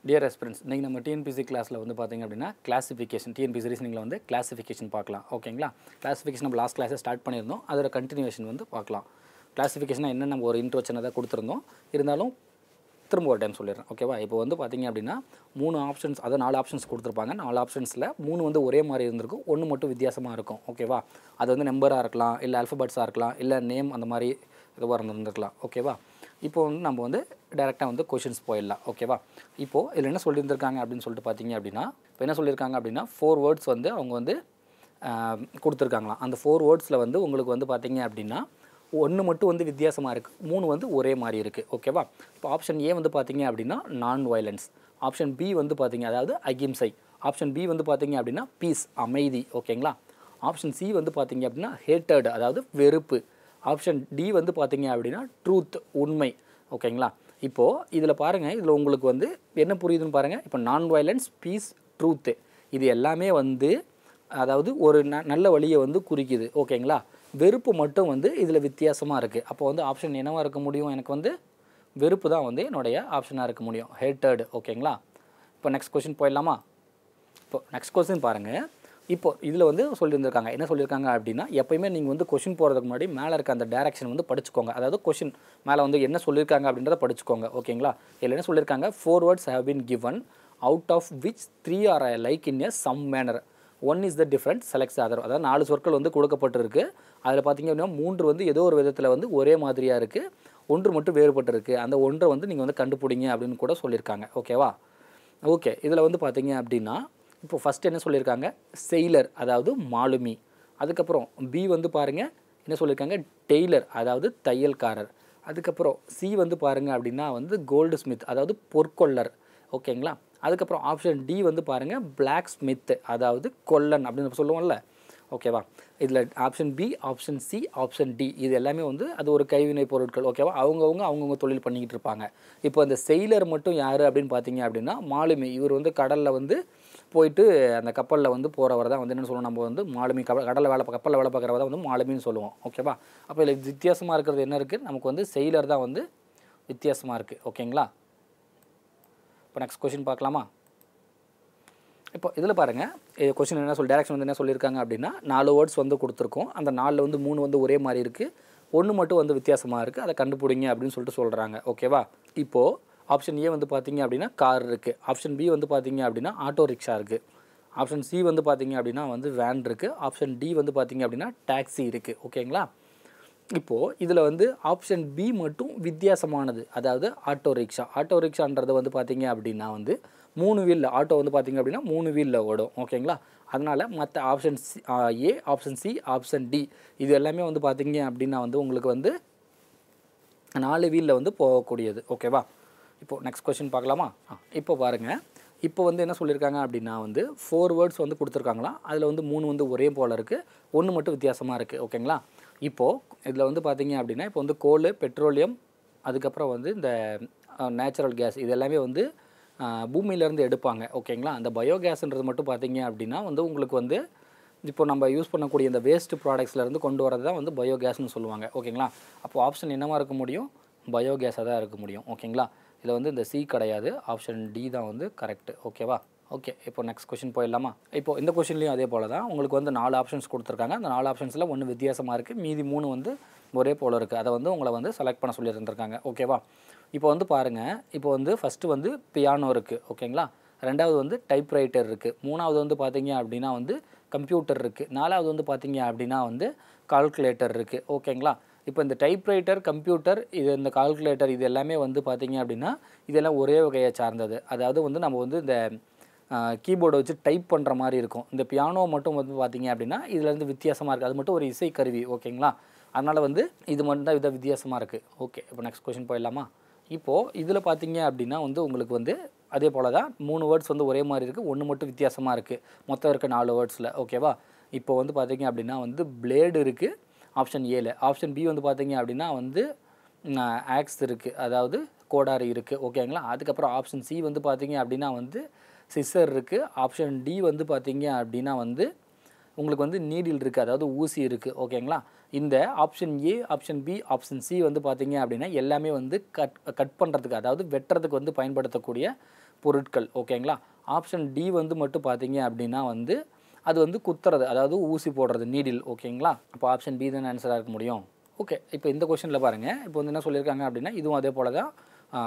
Dear aspirants, இன்னைக்கு நம்ம TNPSC கிளாஸில் வந்து பார்த்திங்க அப்படின்னா கிளாசிஃபிகேஷன் டிஎன்பிசி ரீசனிங்கில் வந்து கிளாசிஃபிகேஷன் பார்க்கலாம். ஓகேங்களா? கிளாசிஃபிகேஷன் நம்ம லாஸ்ட் கிளாஸை ஸ்டார்ட் பண்ணியிருந்தோம். அதோட கண்டினியூஷன் வந்து பார்க்கலாம். கிளாசிஃபிகேஷன் என்ன நம்ம ஒரு இன்ட்ரோ சின்னதாக கொடுத்துருந்தோம். இருந்தாலும் திரும்ப ஒரு டைம் சொல்லிடுறேன். ஓகேவா? இப்போ வந்து பார்த்திங்க அப்படின்னா 3 ஆப்ஷன்ஸ், அதாவது 4 ஆப்ஷன்ஸ் கொடுத்துருப்பாங்க. 4 ஆப்ஷன்ஸில் 3 வந்து ஒரே மாதிரி இருந்திருக்கும், 1 மட்டும் வித்தியாசமாக இருக்கும். ஓகேவா? அது வந்து நம்பராக இருக்கலாம், இல்லை ஆல்ஃபபெட்ஸாக இருக்கலாம், இல்லை நேம் அந்த மாதிரி இதுவாக இருந்திருக்கலாம். ஓகேவா? இப்போ வந்து நம்ம வந்து டேரெக்டாக வந்து கொஷின்ஸ் போயிடலாம். ஓகேவா? இப்போது இதில் என்ன சொல்லியிருந்திருக்காங்க அப்படின்னு சொல்லிட்டு பார்த்தீங்க அப்படின்னா, இப்போ என்ன சொல்லியிருக்காங்க அப்படின்னா 4 வேர்ட்ஸ் வந்து அவங்க வந்து கொடுத்துருக்காங்களாம். அந்த 4 வேர்ட்ஸில் வந்து உங்களுக்கு வந்து பார்த்தீங்க அப்படின்னா 1 மட்டும் வந்து வித்தியாசமாக இருக்குது, 3 வந்து ஒரே மாதிரி இருக்குது. ஓகேவா? இப்போ ஆப்ஷன் ஏ வந்து பார்த்தீங்க அப்படின்னா நான் வயலன்ஸ், ஆப்ஷன் பி வந்து பார்த்தீங்க அதாவது அகிம்சை, ஆப்ஷன் பி வந்து பார்த்தீங்க அப்படின்னா பீஸ் அமைதி. ஓகேங்களா? ஆப்ஷன் சி வந்து பார்த்தீங்க அப்படின்னா ஹேட்டர்டு அதாவது வெறுப்பு, ஆப்ஷன் டி வந்து பார்த்தீங்க அப்படின்னா ட்ரூத் உண்மை. ஓகேங்களா? இப்போது இதில் பாருங்கள், இதில் உங்களுக்கு வந்து என்ன புரியுதுன்னு பாருங்கள். இப்போ நான் வயலன்ஸ், பீஸ், ட்ரூத்து இது எல்லாமே வந்து அதாவது ஒரு நல்ல வழியை வந்து குறிக்குது. ஓகேங்களா? வெறுப்பு மட்டும் வந்து இதில் வித்தியாசமாக இருக்குது. அப்போ வந்து ஆப்ஷன் என்னவாக இருக்க முடியும்? எனக்கு வந்து வெறுப்பு தான் வந்து என்னுடைய ஆப்ஷனாக இருக்க முடியும், ஹேட்டர்டு. ஓகேங்களா? இப்போ நெக்ஸ்ட் கொஸ்டின் போயிடலாமா? இப்போ நெக்ஸ்ட் கொஸ்டின் பாருங்கள். இப்போ இதில் வந்து சொல்லியிருந்திருக்காங்க, என்ன சொல்லியிருக்காங்க அப்படின்னா எப்போயுமே நீங்கள் வந்து கொஷின் போகிறதுக்கு முன்னாடி மேலே இருக்க அந்த டேரக்ஷன் வந்து படிச்சுக்கோங்க. அதாவது கொஷின் மேலே வந்து என்ன சொல்லியிருக்காங்க அப்படின்றத படிச்சுக்கோங்க. ஓகேங்களா? இதில் என்ன சொல்லியிருக்காங்க, 4 words have been given out of which 3 are alike in a some manner, 1 is the different, selects the other. அதாவது 4 சொற்கள் வந்து கொடுக்கப்பட்டிருக்கு. அதில் பார்த்தீங்க அப்படின்னா 3 வந்து ஏதோ ஒரு விதத்தில் வந்து ஒரே மாதிரியாக இருக்குது, 1 மட்டும் வேறுபட்டு இருக்குது. அந்த 1 வந்து நீங்கள் வந்து கண்டுபிடிங்க அப்படின்னு கூட சொல்லியிருக்காங்க. ஓகேவா? ஓகே, இதில் வந்து பார்த்தீங்க அப்படின்னா இப்போ ஃபஸ்ட்டு என்ன சொல்லியிருக்காங்க, செயிலர் அதாவது மாலுமி. அதுக்கப்புறம் பி வந்து பாருங்கள் என்ன சொல்லியிருக்காங்க, டெய்லர் அதாவது தையல்காரர். அதுக்கப்புறம் சி வந்து பாருங்கள் அப்படின்னா வந்து கோல்டு ஸ்மித் அதாவது பொற்கொள்ளர். ஓகேங்களா? அதுக்கப்புறம் ஆப்ஷன் டி வந்து பாருங்கள் பிளாக் ஸ்மித் அதாவது கொல்லன் அப்படின்னு சொல்லுவோம்ல. ஓகேவா? இதில் option B, option C, option D இது எல்லாமே வந்து அது ஒரு கைவினை பொருட்கள். ஓகேவா? அவங்கவுங்க தொழில் பண்ணிக்கிட்டு இருப்பாங்க. இப்போ அந்த செயிலர் மட்டும் யார் அப்படின்னு பார்த்தீங்க அப்படின்னா மாலுமி. இவர் வந்து கடலில் வந்து போயிட்டு அந்த கப்பலில் வந்து போகிறவர் தான் வந்து என்ன சொல்லுவோம், நம்ம வந்து மாலுமி. கப்பலில் வேலை பார்க்குறவ தான் வந்து மாலுமின்னு சொல்லுவோம். ஓகேவா? அப்போ இதில் வித்தியாசமாக இருக்கிறது என்ன இருக்குது, நமக்கு வந்து செயிலர் தான் வந்து வித்தியாசமாக இருக்குது. ஓகேங்களா? இப்போ நெக்ஸ்ட் கொஸ்டின் பார்க்கலாமா? இப்போ இதில் பாருங்கள், கொஸ்டின் என்ன டேரக்ஷன் வந்து என்ன சொல்லியிருக்காங்க அப்படின்னா 4 வேர்ட்ஸ் வந்து கொடுத்துருக்கோம். அந்த 4ல் வந்து 3 வந்து ஒரே மாதிரி இருக்குது, 1 மட்டும் வந்து வித்தியாசமாக இருக்குது, அதை கண்டுபிடிங்க அப்படின்னு சொல்லிட்டு சொல்கிறாங்க. ஓகேவா? இப்போது ஆப்ஷன் ஏ வந்து பார்த்தீங்க அப்படின்னா கார் இருக்குது, ஆப்ஷன் பி வந்து பார்த்தீங்க அப்படின்னா ஆட்டோ ரிக்ஷா இருக்குது, ஆப்ஷன் சி வந்து பார்த்தீங்க அப்படின்னா வந்து வேன் இருக்குது, ஆப்ஷன் டி வந்து பார்த்தீங்க அப்படின்னா டாக்ஸி இருக்குது. ஓகேங்களா? இப்போது இதில் வந்து ஆப்ஷன் பி மட்டும் வித்தியாசமானது, அதாவது ஆட்டோ ரிக்ஷா. ஆட்டோ ரிக்ஷான்றது வந்து பார்த்தீங்க அப்படின்னா வந்து 3 வீலில் ஆட்டோ வந்து பார்த்தீங்க அப்படின்னா 3 வீலில் ஓடும். ஓகேங்களா? அதனால் மற்ற option C, A, option C, option D இது எல்லாமே வந்து பார்த்தீங்க அப்படின்னா வந்து உங்களுக்கு வந்து 4 வீலில் வந்து போகக்கூடியது. ஓகேவா? இப்போது நெக்ஸ்ட் கொஸ்டின் பார்க்கலாமா? இப்போ பாருங்கள், இப்போ வந்து என்ன சொல்லியிருக்காங்க அப்படின்னா வந்து 4 வேர்ட்ஸ் வந்து கொடுத்துருக்காங்களாம். அதில் வந்து 3 வந்து ஒரே போல் இருக்குது, 1 மட்டும் வித்தியாசமாக இருக்குது. ஓகேங்களா? இப்போது இதில் வந்து பார்த்தீங்க அப்படின்னா இப்போ வந்து கோல், பெட்ரோலியம், அதுக்கப்புறம் வந்து இந்த நேச்சுரல் கேஸ் இது எல்லாமே வந்து பூமியிலேருந்து எடுப்பாங்க. ஓகேங்களா? அந்த பயோகேஸ்ன்றது மட்டும் பார்த்தீங்க அப்படின்னா வந்து உங்களுக்கு வந்து இப்போ நம்ம யூஸ் பண்ணக்கூடிய இந்த வேஸ்ட் ப்ராடக்ட்ஸ்லேருந்து கொண்டு வரது தான் வந்து பயோகேஸ்னு சொல்லுவாங்க. ஓகேங்களா? அப்போது ஆப்ஷன் என்னவாக இருக்க முடியும், பயோகேஸாக தான் இருக்க முடியும். ஓகேங்களா? இதில் வந்து இந்த சி கிடையாது, ஆப்ஷன் டி தான் வந்து கரெக்டு. ஓகேவா? ஓகே, இப்போ நெக்ஸ்ட் கொஸ்டின் போயிடலாமா? இப்போ இந்த கொஸ்டின்லையும் அதே போல் தான் உங்களுக்கு வந்து 4 ஆப்ஷன்ஸ் கொடுத்துருக்காங்க. அந்த 4 ஆப்ஷன்ஸில் 1 வித்தியாசமாக இருக்குது, மீதி 3 வந்து ஒரே போல் இருக்குது. அதை வந்து உங்களை வந்து செலக்ட் பண்ண சொல்லியிருந்திருக்காங்க. ஓகேவா? இப்போ வந்து பாருங்கள், இப்போ வந்து ஃபஸ்ட்டு வந்து பியானோ இருக்குது. ஓகேங்களா? ரெண்டாவது வந்து டைப்ரைட்டர் இருக்குது, மூணாவது வந்து பார்த்தீங்க அப்படின்னா வந்து கம்ப்யூட்டர் இருக்குது, நாலாவது வந்து பார்த்தீங்க அப்படின்னா வந்து கால்குலேட்டர் இருக்குது. ஓகேங்களா? இப்போ இந்த டைப்ரைட்டர், கம்ப்யூட்டர், இந்த கால்குலேட்டர் இது எல்லாமே வந்து பார்த்தீங்க அப்படின்னா இதெல்லாம் ஒரே வகையை சார்ந்தது. அதாவது வந்து நம்ம வந்து இந்த கீபோர்டை வச்சு டைப் பண்ணுற மாதிரி இருக்கும். இந்த பியானோ மட்டும் வந்து பார்த்தீங்க அப்படின்னா இதுலேருந்து வித்தியாசமாக இருக்குது, அது மட்டும் ஒரு இசைக்கருவி. ஓகேங்களா? அதனால் வந்து இது மட்டும் தான் வித்தியாசமாக இருக்குது. ஓகே, இப்போ நெக்ஸ்ட் கொஸ்டின் போயிடலாமா? இப்போது இதில் பார்த்தீங்க அப்படின்னா வந்து உங்களுக்கு வந்து அதே போல் தான் 3 வேர்ட்ஸ் வந்து ஒரே மாதிரி இருக்குது, 1 மட்டும் வித்தியாசமாக இருக்குது, மொத்தம் இருக்க 4 வேர்ட்ஸில். ஓகேவா? இப்போ வந்து பார்த்தீங்க அப்படின்னா வந்து பிளேடு இருக்குது ஆப்ஷன் ஏல, ஆப்ஷன் பி வந்து பார்த்தீங்க அப்படின்னா வந்து ஆக்ஸ் இருக்குது அதாவது கோடாரி இருக்குது. ஓகேங்களா? அதுக்கப்புறம் ஆப்ஷன் சி வந்து பார்த்தீங்க அப்படின்னா வந்து சிசர் இருக்குது, ஆப்ஷன் டி வந்து பார்த்தீங்க அப்படின்னா வந்து உங்களுக்கு வந்து நீடில் இருக்குது அதாவது ஊசி இருக்குது. ஓகேங்களா? இந்த option A, option B, option C வந்து பார்த்தீங்க அப்படின்னா எல்லாமே வந்து கட் பண்ணுறதுக்கு அதாவது வெட்டுறதுக்கு வந்து பயன்படுத்தக்கூடிய பொருட்கள் ஓகேங்களா. ஆப்ஷன் டி வந்து மட்டும் பார்த்தீங்க அப்படின்னா வந்து அது வந்து குத்துறது, அதாவது ஊசி போடுறது நீடில் ஓகேங்களா. அப்போ ஆப்ஷன் பி தானே ஆன்சராக இருக்க முடியும். ஓகே, இப்போ இந்த கொஷனில் பாருங்கள். இப்போ வந்து என்ன சொல்லியிருக்காங்க அப்படின்னா இதுவும் அதே போல் தான்.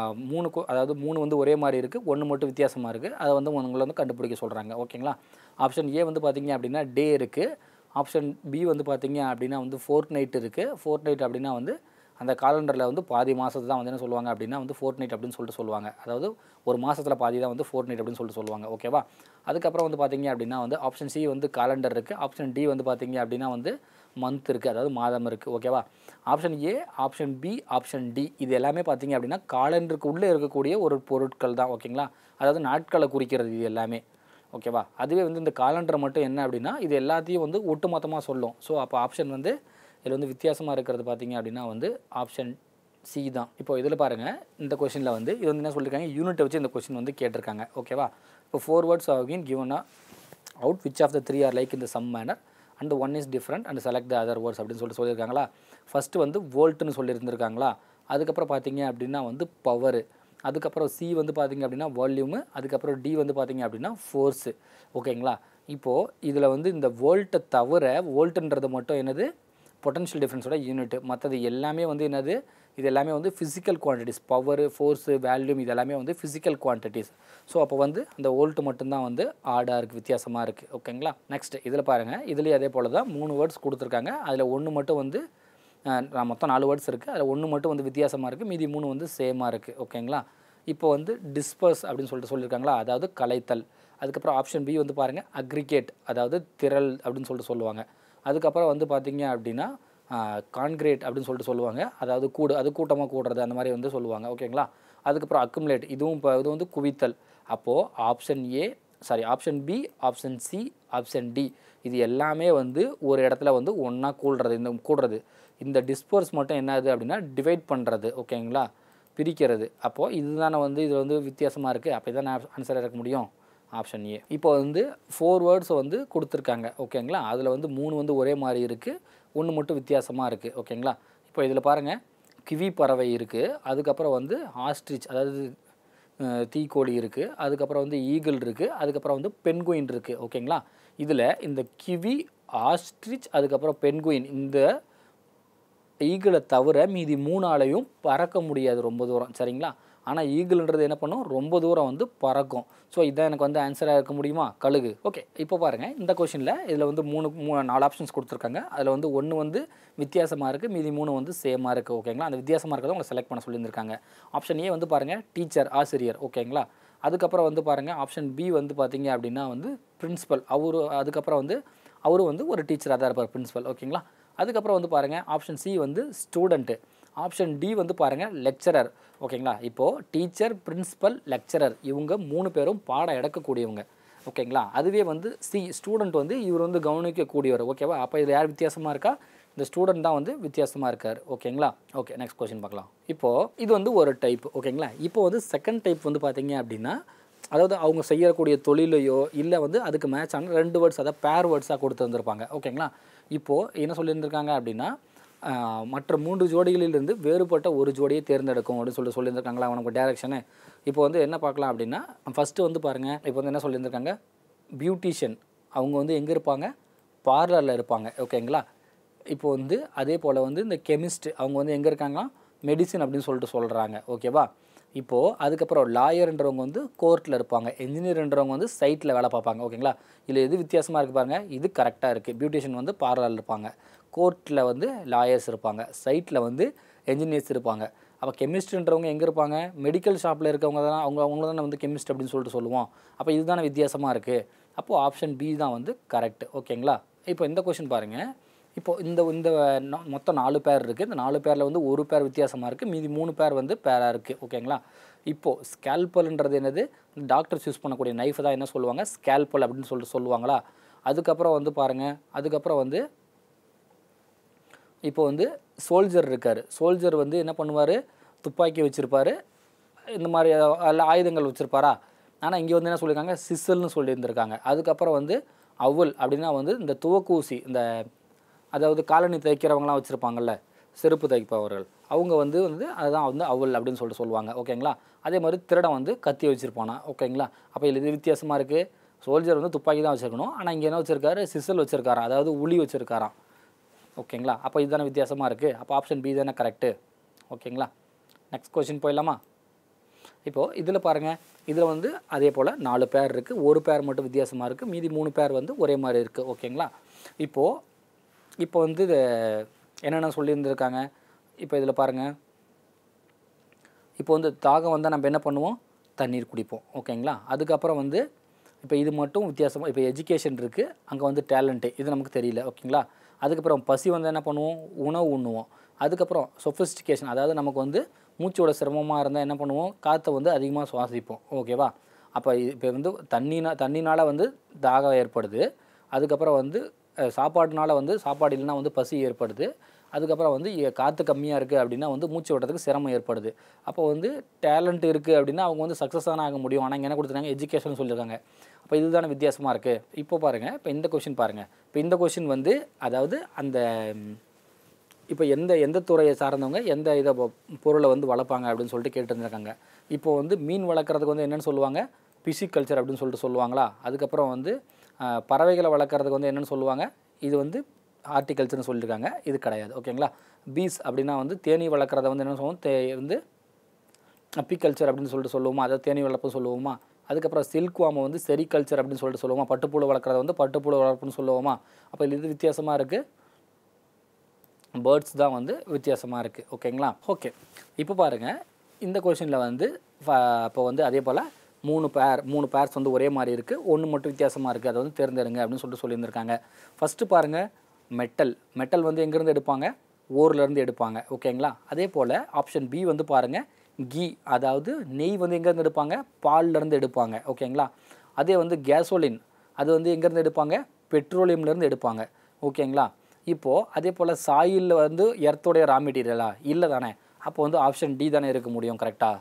3 அதாவது 3 வந்து ஒரே மாதிரி இருக்குது, 1 மட்டும் வித்தியாசமாக இருக்குது. அதை வந்து உங்களை வந்து கண்டுபிடிக்க சொல்கிறாங்க ஓகேங்களா. ஆப்ஷன் ஏ வந்து பார்த்தீங்க அப்படின்னா டே இருக்குது. ஆப்ஷன் பி வந்து பார்த்தீங்க அப்படின்னா வந்து ஃபோர்ட் நைட் இருக்குது. ஃபோர்ட் நைட் அப்படின்னா வந்து அந்த காலண்டரில் வந்து பாதி மாதத்தை தான் வந்து என்ன சொல்லுவாங்க அப்படின்னா வந்து ஃபோர்ட் நைட் அப்படின்னு சொல்லிட்டு சொல்லுவாங்க. அதாவது ஒரு மாதத்தில் பாதி தான் வந்து ஃபோர்ட் நைட் அப்படின்னு சொல்லிட்டு சொல்லுவாங்க ஓகேவா. அதுக்கப்புறம் வந்து பார்த்தீங்க அப்படின்னா வந்து ஆப்ஷன் சி வந்து காலண்டர் இருக்குது. ஆப்ஷன் டி வந்து பார்த்தீங்க அப்படின்னா வந்து மந்த் இருக்குது, அதாவது மாதம் இருக்குது ஓகேவா. Option A, option B, option D இது எல்லாமே பார்த்தீங்க அப்படின்னா காலண்டருக்கு உள்ளே இருக்கக்கூடிய ஒரு பொருட்கள் தான் ஓகேங்களா. அதாவது நாட்களை குறிக்கிறது இது எல்லாமே ஓகேவா. அதுவே வந்து இந்த காலண்டர் மட்டும் என்ன அப்படின்னா இது எல்லாத்தையும் வந்து ஒட்டுமொத்தமாக சொல்லும். ஸோ அப்போ ஆப்ஷன் வந்து இதில் வந்து வித்தியாசமாக இருக்கிறது பார்த்தீங்க அப்படின்னா வந்து ஆப்ஷன் சி தான். இப்போ இதில் பாருங்கள், இந்த கொஷனில் வந்து இது வந்து என்ன சொல்லியிருக்காங்க, யூனிட்டை வச்சு இந்த கொஷின் வந்து கேட்டிருக்காங்க ஓகேவா. இப்போ 4 words have been given out, which of the 3 are like in the some manner and one is different and select the other words அப்படின்னு சொல்லியிருக்காங்களா. ஃபஸ்ட்டு வந்து வோல்ட்டுன்னு சொல்லியிருந்திருக்காங்களா. அதுக்கப்புறம் பார்த்தீங்க அப்படின்னா வந்து பவரு, அதுக்கப்புறம் சி வந்து பார்த்தீங்க அப்படின்னா வால்யூமு, அதுக்கப்புறம் டி வந்து பார்த்தீங்க அப்படின்னா ஃபோர்ஸு ஓகேங்களா. இப்போது இதில் வந்து இந்த வோல்ட்டை தவிர வோல்ட்டுன்றது மட்டும் என்னது பொட்டன்ஷியல் டிஃப்ரென்ஸோட யூனிட்டு, மற்றது எல்லாமே வந்து என்னது இது எல்லாமே வந்து ஃபிசிக்கல் குவான்டிட்டிஸ். பவரு, ஃபோர்ஸு, வேல்யூம் இது எல்லாமே வந்து ஃபிசிக்கல் குவான்டிட்டிஸ். ஸோ அப்போ வந்து அந்த வோல்ட்டு மட்டும்தான் வந்து ஆடாக இருக்குது, வித்தியாசமாக இருக்குது ஓகேங்களா. நெக்ஸ்ட் இதில் பாருங்கள், இதுலேயும் அதே போல் தான் 3 வேர்ட்ஸ் கொடுத்துருக்காங்க. அதில் 1 மட்டும் வந்து மொத்தம் 4 வேர்ட்ஸ் இருக்குது, அதில் 1 மட்டும் வந்து வித்தியாசமாக இருக்குது, மீதி 3 வந்து சேமாக இருக்குது ஓகேங்களா. இப்போ வந்து டிஸ்பர்ஸ் அப்படின்னு சொல்லியிருக்காங்களா, அதாவது கலைத்தல். அதுக்கப்புறம் ஆப்ஷன் பி வந்து பாருங்கள் அக்ரிகேட், அதாவது திரள் அப்படின்னு சொல்லுவாங்க. அதுக்கப்புறம் வந்து பார்த்திங்க அப்படின்னா கான்கிரேட் அப்படின்னு சொல்லுவாங்க, அதாவது அது கூட்டமாக கூடுறது அந்த மாதிரி வந்து சொல்லுவாங்க ஓகேங்களா. அதுக்கப்புறம் அக்குமுலேட், இதுவும் இப்போ இது வந்து குவித்தல். அப்போது option B, option C, option D இது எல்லாமே வந்து ஒரு இடத்துல வந்து ஒன்றா கூடுறது. இந்த டிஸ்பர்ஸ் மட்டும் என்னது அப்படின்னா டிவைட் பண்ணுறது ஓகேங்களா, பிரிக்கிறது. அப்போது இதுதானே வந்து இது வந்து வித்தியாசமாக இருக்குது. அப்போ இதான் ஆன்சராக இருக்க முடியும் ஆப்ஷன் ஏ. இப்போ வந்து 4 வேர்ட்ஸ் வந்து கொடுத்துருக்காங்க ஓகேங்களா. அதில் வந்து 3 வந்து ஒரே மாதிரி இருக்குது, 1 மட்டும் வித்தியாசமாக இருக்குது ஓகேங்களா. இப்போ இதில் பாருங்கள், கிவி பறவை இருக்குது, அதுக்கப்புறம் வந்து ஆஸ்ட்ரிச் அதாவது தீக்கோழி இருக்குது, அதுக்கப்புறம் வந்து ஈகிள் இருக்குது, அதுக்கப்புறம் வந்து பென்குயின் இருக்குது ஓகேங்களா. இதில் இந்த கிவி, ஆஸ்ட்ரிச், அதுக்கப்புறம் பென்குயின் இந்த ஈகிளை தவிர மீதி 3 ஆளையும் பறக்க முடியாது ரொம்ப தூரம் சரிங்களா. ஆனால் ஈகிள்ன்றது என்ன பண்ணும், ரொம்ப தூரம் வந்து பறக்கும். ஸோ இதான் எனக்கு வந்து ஆன்சராக இருக்க முடியுமா, கழுகு. ஓகே, இப்போ பாருங்கள் இந்த கொஷனில் இதில் வந்து 4 ஆப்ஷன்ஸ் கொடுத்துருக்காங்க. அதில் வந்து 1 வந்து வித்தியாசமாக இருக்குது, மீதி 3 வந்து சேமாக இருக்குது ஓகேங்களா. அந்த வித்தியாசமாக இருக்கிறத உங்களை செலக்ட் பண்ண சொல்லியிருந்திருக்காங்க. ஆப்ஷன் ஏ வந்து பாருங்கள் டீச்சர், ஆசிரியர் ஓகேங்களா. அதுக்கப்புறம் வந்து பாருங்கள் ஆப்ஷன் பி வந்து பார்த்தீங்க அப்படின்னா வந்து பிரின்சிபல், அதுக்கப்புறம் வந்து அவரும் வந்து ஒரு டீச்சராக தான் இருப்பார், பிரின்சிபல் ஓகேங்களா. அதுக்கப்புறம் வந்து பாருங்கள் ஆப்ஷன் சி வந்து ஸ்டூடெண்ட்டு, ஆப்ஷன் டி வந்து பாருங்கள் லெக்சரர் ஓகேங்களா. இப்போது டீச்சர், பிரின்சிபல், லெக்சரர் இவங்க 3 பேரும் பாடம் எடுக்கக்கூடியவங்க ஓகேங்களா. அதுவே வந்து சி ஸ்டூடெண்ட் வந்து இவர் வந்து கவனிக்கக்கூடியவர் ஓகேவா. அப்போ இதில் யார் வித்தியாசமாக இருக்கா, இந்த ஸ்டூடெண்ட் தான் வந்து வித்தியாசமாக இருக்கார் ஓகேங்களா. ஓகே, நெக்ஸ்ட் கொஸ்டின் பார்க்கலாம். இப்போது இது வந்து ஒரு டைப் ஓகேங்களா. இப்போ வந்து செகண்ட் டைப் வந்து பார்த்தீங்க அப்படின்னா அதாவது அவங்க செய்யக்கூடிய தொழிலையோ இல்லை வந்து அதுக்கு மேட்ச் ஆன 2 வேர்ட்ஸ், அதாவது பேர் வேர்ட்ஸாக கொடுத்து வந்திருப்பாங்க ஓகேங்களா. இப்போது என்ன சொல்லியிருந்திருக்காங்க அப்படின்னா மற்ற 3 ஜோடிகளிலிருந்து வேறுபட்ட ஒரு ஜோடியை தேர்ந்தெடுக்கும் அப்படின்னு சொல்லியிருந்திருக்காங்களா அவனுக்கு டைரக்ஷனு. இப்போ வந்து என்ன பார்க்கலாம் அப்படின்னா ஃபஸ்ட்டு வந்து பாருங்கள், இப்போ வந்து என்ன சொல்லியிருந்திருக்காங்க, பியூட்டிஷியன் அவங்க வந்து எங்கே இருப்பாங்க, பார்லரில் இருப்பாங்க ஓகேங்களா. இப்போ வந்து அதே போல் வந்து இந்த கெமிஸ்ட் அவங்க வந்து எங்கே இருக்காங்கன்னா மெடிசின் அப்படின்னு சொல்கிறாங்க ஓகேவா. இப்போது அதுக்கப்புறம் லாயர்ன்றவங்க வந்து கோர்ட்டில் இருப்பாங்க, என்ஜினியர்ன்றவங்க வந்து சைட்டில் வேலை பார்ப்பாங்க ஓகேங்களா. இதில் எது வித்தியாசமாக இருக்குது பாருங்கள், இது கரெக்டாக இருக்குது. பியூட்டிஷியன் வந்து பார்லரில் இருப்பாங்க, கோர்ட்டில் வந்து லாயர்ஸ் இருப்பாங்க, சைட்டில் வந்து என்ஜினியர்ஸ் இருப்பாங்க. அப்போ கெமிஸ்ட்ன்றவங்க எங்கே இருப்பாங்க, மெடிக்கல் ஷாப்பில் இருக்கவங்க தான், அவங்கள தானே வந்து கெமிஸ்ட் அப்படின்னு சொல்லுவோம். அப்போ இதுதானே வித்தியாசமாக இருக்குது. அப்போது ஆப்ஷன் பி தான் வந்து கரெக்ட் ஓகேங்களா. இப்போ இந்த கொஷின் பாருங்கள், இப்போது இந்த மொத்தம் 4 பேர் இருக்குது. இந்த 4 பேரில் வந்து ஒரு பேர் வித்தியாசமாக இருக்குது, மீதி 3 பேர் வந்து பேராக இருக்குது ஓகேங்களா. இப்போது ஸ்கேல்பல்ன்றது என்னது, டாக்டர்ஸ் யூஸ் பண்ணக்கூடிய நைஃப் தான் என்ன சொல்லுவாங்க, ஸ்கேல்பல் அப்படின்னு சொல்லுவாங்களா. அதுக்கப்புறம் வந்து பாருங்கள், அதுக்கப்புறம் வந்து இப்போ வந்து சோல்ஜர் இருக்கார், சோல்ஜர் வந்து என்ன பண்ணுவார், துப்பாக்கி வச்சுருப்பார், இந்த மாதிரி ஆயுதங்கள் வச்சுருப்பாரா. ஆனால் இங்கே வந்து என்ன சொல்லியிருக்காங்க, சிசல்னு சொல்லியிருந்திருக்காங்க. அதுக்கப்புறம் வந்து அவுல் அப்படின்னா வந்து இந்த துவக்கூசி, இந்த அதாவது காலனி தைக்கிறவங்களாம் வச்சுருப்பாங்கள்ல, செருப்பு தைப்பவர்கள், அவங்க வந்து அதுதான் வந்து அவுல் அப்படின்னு சொல்லுவாங்க ஓகேங்களா. அதே மாதிரி திருடன் வந்து கத்தி வச்சுருப்பானா. ஓகேங்களா? அப்போ இதில் இது வித்தியாசமாக இருக்குது. சோல்ஜர் வந்து துப்பாக்கி தான் வச்சுருக்கணும், ஆனால் இங்கே என்ன வச்சுருக்காரு, சிசல் வச்சுருக்காராம், அதாவது உளி வச்சுருக்காராம். ஓகேங்களா? அப்போ இதுதானே வித்தியாசமாக இருக்குது. அப்போ ஆப்ஷன் பி தானே கரெக்டு. ஓகேங்களா? நெக்ஸ்ட் கொஸ்டின் போயிடலாமா? இப்போது இதில் பாருங்கள், இதில் வந்து அதே போல் 4 பேர் இருக்குது, ஒரு பேர் மட்டும் வித்தியாசமாக இருக்குது, மீதி 3 பேர் வந்து ஒரே மாதிரி இருக்குது. ஓகேங்களா? இப்போ வந்து இது என்னென்ன சொல்லியிருந்துருக்காங்க. இப்போ இதில் பாருங்கள், இப்போ வந்து தாகம் வந்தால் நம்ம என்ன பண்ணுவோம், தண்ணீர் குடிப்போம். ஓகேங்களா? அதுக்கப்புறம் வந்து இப்போ இது மட்டும் வித்தியாசமாக, இப்போ எஜுகேஷன் இருக்குது, அங்கே வந்து டேலண்ட்டு, இது நமக்கு தெரியல. ஓகேங்களா? அதுக்கப்புறம் பசி வந்து என்ன பண்ணுவோம், உணவு உண்ணுவோம். அதுக்கப்புறம் சொஃபிஸ்டிகேஷன், அதாவது நமக்கு வந்து மூச்சோட சிரமமாக இருந்தால் என்ன பண்ணுவோம், காற்றை வந்து அதிகமாக சுவாசிப்போம். ஓகேவா? அப்போ இப்போ வந்து தண்ணினால் வந்து தாகம் ஏற்படுது. அதுக்கப்புறம் வந்து சாப்பாடுனால வந்து சாப்பாடு இல்லைனா வந்து பசி ஏற்படுது. அதுக்கப்புறம் வந்து காற்று கம்மியாக இருக்குது அப்படின்னா வந்து மூச்சு விடுறதுக்கு சிரமம் ஏற்படுது. அப்போ வந்து டேலண்ட் இருக்குது அப்படின்னா அவங்க வந்து சக்ஸஸ் தானே ஆக முடியும். ஆனால் இங்கே என்ன கொடுத்துருக்காங்க, எஜுகேஷன் சொல்லியிருக்காங்க. அப்போ இதுதானே வித்தியாசமாக இருக்குது. இப்போ பாருங்கள், இப்போ இந்த கொஷின் பாருங்கள். இப்போ இந்த கொஷின் வந்து அதாவது அந்த இப்போ எந்த துறையை சார்ந்தவங்க எந்த இதை பொருளை வந்து வளர்ப்பாங்க அப்படின்னு சொல்லிட்டு கேட்டுருந்துருக்காங்க. இப்போ வந்து மீன் வளர்க்குறதுக்கு வந்து என்னென்னு சொல்லுவாங்க, பிசிக்கல்ச்சர் அப்படின்னு சொல்லிட்டு சொல்லுவாங்களா. அதுக்கப்புறம் வந்து பறவைகளை வளர்க்குறதுக்கு வந்து என்னென்னு சொல்லுவாங்க, இது வந்து ஹார்டிகல்ச்சர்னு சொல்லியிருக்காங்க. இது கிடையாது. ஓகேங்களா? பீஸ் அப்படின்னா வந்து தேனீ வளர்க்குறத வந்து என்ன சொல்லுவோம், வந்து அப்பிகல்ச்சர் அப்படின்னு சொல்லிட்டு சொல்லுவோமா, அதாவது தேனீ வளர்ப்பு சொல்லுவோமா. அதுக்கப்புறம் சில்க் வாமை வந்து செரிகல்ச்சர் அப்படின்னு சொல்லிட்டு சொல்லுவோமா, பட்டுப்புழு வளர்க்குறத வந்து பட்டுப்புழு வளர்ப்புன்னு சொல்லுவோமா. அப்போ இது வித்தியாசமாக இருக்குது, பேர்ட்ஸ் தான் வந்து வித்தியாசமாக இருக்குது. ஓகேங்களா? ஓகே, இப்போ பாருங்கள், இந்த கொஷினில் வந்து இப்போ வந்து அதே போல் 3 பேர்ஸ் வந்து ஒரே மாதிரி இருக்குது, ஒன்று மட்டும் வித்தியாசமாக இருக்குது, அதை வந்து தேர்ந்தெடுங்க அப்படின்னு சொல்லிட்டு சொல்லியிருந்திருக்காங்க. ஃபஸ்ட்டு பாருங்கள், மெட்டல் வந்து எங்கேருந்து எடுப்பாங்க, ஓர்லேருந்து எடுப்பாங்க. ஓகேங்களா? அதே போல் ஆப்ஷன் பி வந்து பாருங்கள், கீ, அதாவது நெய் வந்து எங்கேருந்து எடுப்பாங்க, பால்லேருந்து எடுப்பாங்க. ஓகேங்களா? அதே வந்து கேசோலின், அது வந்து எங்கேருந்து எடுப்பாங்க, பெட்ரோலியம்லேருந்து எடுப்பாங்க. ஓகேங்களா? இப்போது அதே போல் சாயிலில் வந்து எர்த்தோடைய ரா மெட்டீரியலா இல்லை தானே. அப்போ வந்து ஆப்ஷன் டி தானே இருக்க முடியும். கரெக்டாக?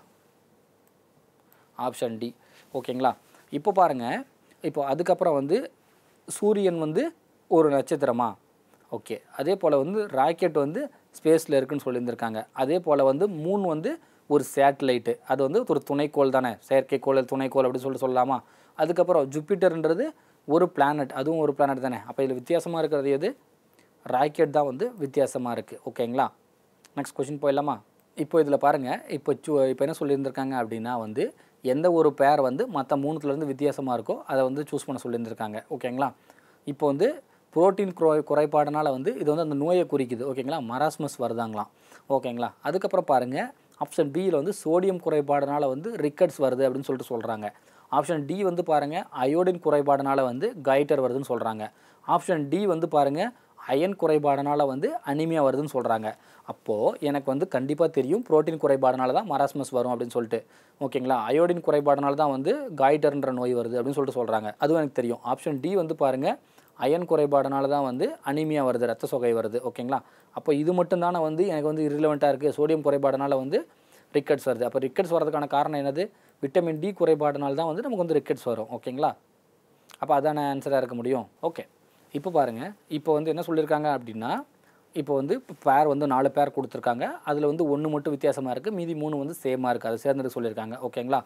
Option D. ஓகேங்களா? இப்போ பாருங்கள், இப்போ அதுக்கப்புறம் வந்து சூரியன் வந்து ஒரு நட்சத்திரமா. ஓகே, அதே போல் வந்து ராக்கெட் வந்து ஸ்பேஸில் இருக்குதுன்னு சொல்லியிருந்திருக்காங்க. அதே போல் வந்து மூன் வந்து ஒரு சேட்டலைட்டு, அது வந்து ஒரு துணைக்கோள் தானே, செயற்கைக்கோள் துணைக்கோள் அப்படின்னு சொல்லிட்டு சொல்லலாமா. அதுக்கப்புறம் ஜூப்பிட்டர்ன்றது ஒரு பிளானட், அதுவும் ஒரு பிளானட் தானே. அப்போ இதில் வித்தியாசமாக இருக்கிறது எது, ராக்கெட் தான் வந்து வித்தியாசமாக இருக்குது. ஓகேங்களா? நெக்ஸ்ட் கொஷின் போயிடலாமா? இப்போ இதில் பாருங்கள், இப்போ என்ன சொல்லியிருந்திருக்காங்க அப்படின்னா வந்து எந்த ஒரு பேர் வந்து மற்ற 3த்துலேருந்து வித்தியாசமாக இருக்கோ அதை வந்து சூஸ் பண்ண சொல்லியிருந்திருக்காங்க. ஓகேங்களா? இப்போ வந்து புரோட்டீன் குறைபாடுனால வந்து இது வந்து அந்த நோயை குறிக்குது. ஓகேங்களா? மராஸ்மஸ் வருதாங்களாம். ஓகேங்களா? அதுக்கப்புறம் பாருங்கள், ஆப்ஷன் பியில் வந்து சோடியம் குறைபாடுனால வந்து ரிக்கட்ஸ் வருது அப்படின்னு சொல்லிட்டு சொல்கிறாங்க. ஆப்ஷன் டி வந்து பாருங்கள், அயோடின் குறைபாடுனால வந்து கைட்டர் வருதுன்னு சொல்கிறாங்க. ஆப்ஷன் டி வந்து பாருங்கள், அயன் குறைபாடுனால வந்து அனிமியா வருதுன்னு சொல்கிறாங்க. அப்போது எனக்கு வந்து கண்டிப்பாக தெரியும் புரோட்டீன் குறைபாடுனால தான் மராஸ்மஸ் வரும் அப்படின்னு சொல்லிட்டு. ஓகேங்களா? அயோடின் குறைபாடுனால தான் வந்து காய்டர்ன்ற நோய் வருது அப்படின்னு சொல்லிட்டு சொல்கிறாங்க. அதுவும் எனக்கு தெரியும். ஆப்ஷன் டி வந்து பாருங்கள், அயன் குறைபாடுனால தான் வந்து அனிமியா வருது, ரத்த சோகை வருது. ஓகேங்களா? அப்போ இது மட்டும் தானே வந்து எனக்கு வந்து இரிலவெண்ட்டாக இருக்குது. சோடியம் குறைபாடுனால வந்து ரிக்கட்ஸ் வருது. அப்போ ரிக்கட்ஸ் வரதுக்கான காரணம் என்னது, விட்டமின் டி குறைபாடுனால தான் வந்து நமக்கு வந்து ரிக்கட்ஸ் வரும். ஓகேங்களா? அப்போ அதான ஆன்சராக இருக்க முடியும். ஓகே, இப்போ பாருங்கள், இப்போ வந்து என்ன சொல்லியிருக்காங்க அப்படின்னா, இப்போ வந்து பேர் வந்து 4 பேர் கொடுத்துருக்காங்க. அதில் வந்து 1 மட்டும் வித்தியாசமாக இருக்குது, மீதி 3 வந்து சேமாக இருக்குது. அதை சேர்ந்துட்டு சொல்லியிருக்காங்க. ஓகேங்களா?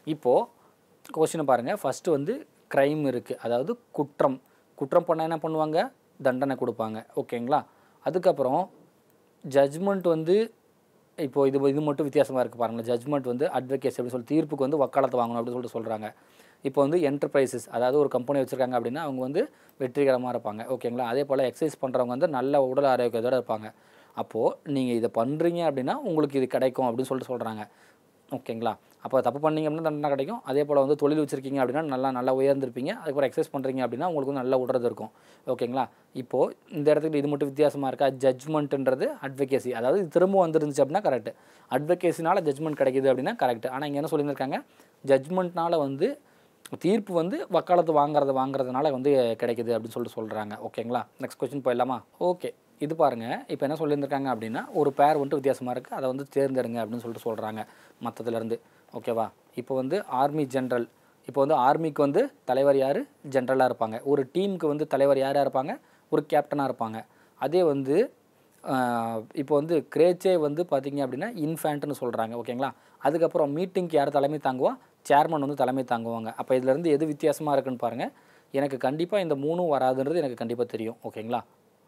இப்போது கொஸ்டினை பாருங்கள். ஃபஸ்ட்டு வந்து க்ரைம் இருக்குது, அதாவது குற்றம் பண்ணால் என்ன பண்ணுவாங்க, தண்டனை கொடுப்பாங்க. ஓகேங்களா? அதுக்கப்புறம் ஜட்ஜ்மெண்ட் வந்து இப்போது இது மட்டும் வித்தியாசமாக இருக்குது பாருங்களேன். ஜட்ஜ்மெண்ட் வந்து அட்வொகேசி அப்படின்னு சொல்லி தீர்ப்புக்கு வந்து வக்காலத்து வாங்கணும் அப்படின்னு சொல்லிட்டு சொல்கிறாங்க. இப்போ வந்து என்டர்பிரைசஸ், அதாவது ஒரு கம்பெனி வச்சுருக்காங்க அப்படின்னா அவங்க வந்து வெற்றிகரமாக இருப்பாங்க. ஓகேங்களா? அதே போல் எக்ஸசைஸ் பண்ணுறவங்க வந்து நல்ல உடல் ஆரோக்கியத்தோடு இருப்பாங்க. அப்போது நீங்கள் இதை பண்ணுறீங்க அப்படின்னா உங்களுக்கு இது கிடைக்கும் அப்படின்னு சொல்லிட்டு சொல்கிறாங்க. ஓகேங்களா? அப்போ தப்பு பண்ணீங்க அப்படின்னா தண்டனை கிடைக்கும். அதே போல் வந்து தொழில் வச்சுருக்கீங்க அப்படின்னா நல்லா உயர்ந்திருப்பீங்க. அதுக்கப்புறம் எக்ஸசைஸ் பண்ணுறீங்க அப்படின்னா உங்களுக்கு வந்து நல்ல உடறது இருக்கும். ஓகேங்களா? இப்போது இந்த இடத்துக்கு இது மட்டும் வித்தியாசமாக இருக்கா. ஜட்ஜ்மெண்ட்டுன்றது அட்வொகேசி, அதாவது இது திரும்ப வந்துருந்துச்சு அப்படின்னா கரெக்டு. அட்வொகேசினால் ஜட்ஜ்மெண்ட் கிடைக்குது அப்படின்னா கரெக்டு. ஆனால் இங்கே என்ன சொல்லியிருக்காங்க, ஜட்ஜ்மெண்ட்னால் வந்து தீர்ப்பு வந்து வக்காலத்து வாங்குறதுனால வந்து கிடைக்குது அப்படின்னு சொல்லிட்டு சொல்கிறாங்க. ஓகேங்களா? நெக்ஸ்ட் கொஸ்டின் போயிடலாமா? ஓகே, இது பாருங்கள். இப்போ என்ன சொல்லியிருந்திருக்காங்க அப்படின்னா ஒரு பேர் வந்துட்டு வித்தியாசமாக இருக்குது, அதை வந்து தேர்ந்தெடுங்க அப்படின்னு சொல்லிட்டு சொல்கிறாங்க மற்றதுலேருந்து. ஓகேவா? இப்போ வந்து ஆர்மி ஜென்ரல், இப்போ வந்து ஆர்மிக்கு வந்து தலைவர் யார், ஜென்ரலாக இருப்பாங்க. ஒரு டீமுக்கு வந்து தலைவர் யாராக இருப்பாங்க, ஒரு கேப்டனாக இருப்பாங்க. அதே வந்து இப்போ வந்து கிரேச்சே வந்து பார்த்தீங்க அப்படின்னா இன்ஃபேண்ட்னு சொல்கிறாங்க. ஓகேங்களா? அதுக்கப்புறம் மீட்டிங்க்கு யார் தலைமை தாங்குவா? சேர்மன் வந்து தலைமை தாங்குவாங்க. அப்போ இதுலேருந்து எது வித்தியாசமாக இருக்குன்னு பாருங்கள். எனக்கு கண்டிப்பாக இந்த 3ம் வராதுன்றது எனக்கு கண்டிப்பாக தெரியும். ஓகேங்களா?